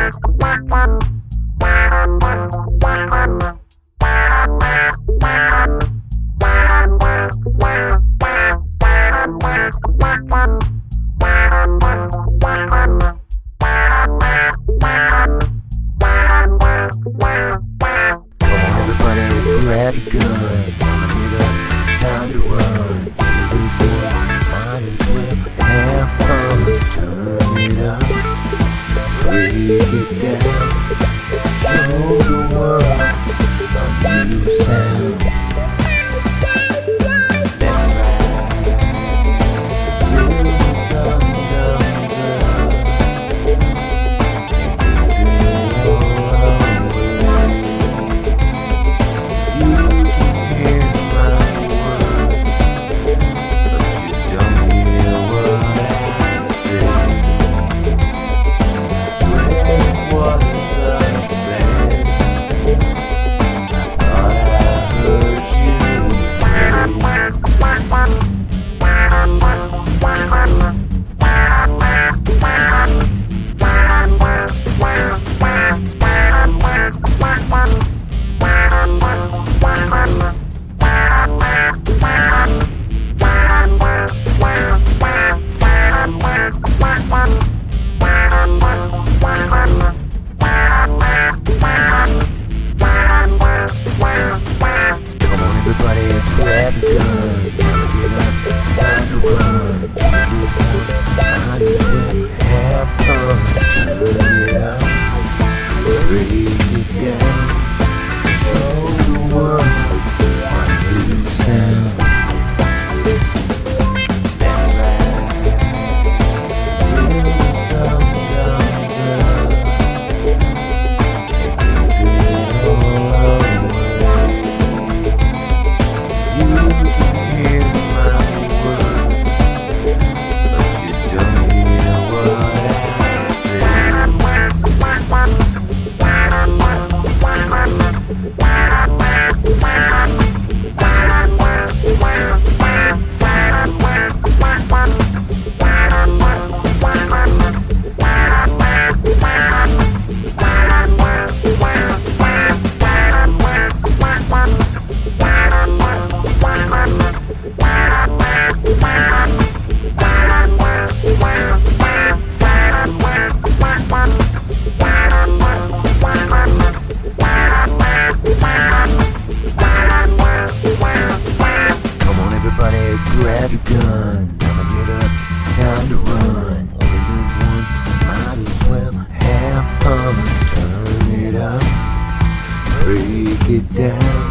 Grab your guns, get up, time to run. Little boys, might as well have fun. Turn it up, break it down. Show the world a new sound. That's right, till the sun comes up. It's zero away. Everybody grab your guns, get up, time to run. Little boys, might as well have fun. Turn it up, break it down. Show the world a new sound. That's right, till the sun comes up. It's zero away. Grab your guns, get up, time to run. All the little ones might as well have fun. Turn it up, break it down.